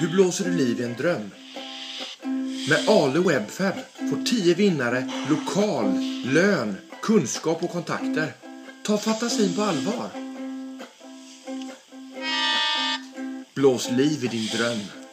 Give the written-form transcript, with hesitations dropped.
Hur blåser du liv i en dröm? Med Ale Webfab får 10 vinnare lokal, lön, kunskap och kontakter. Ta fantasin på allvar. Blås liv i din dröm.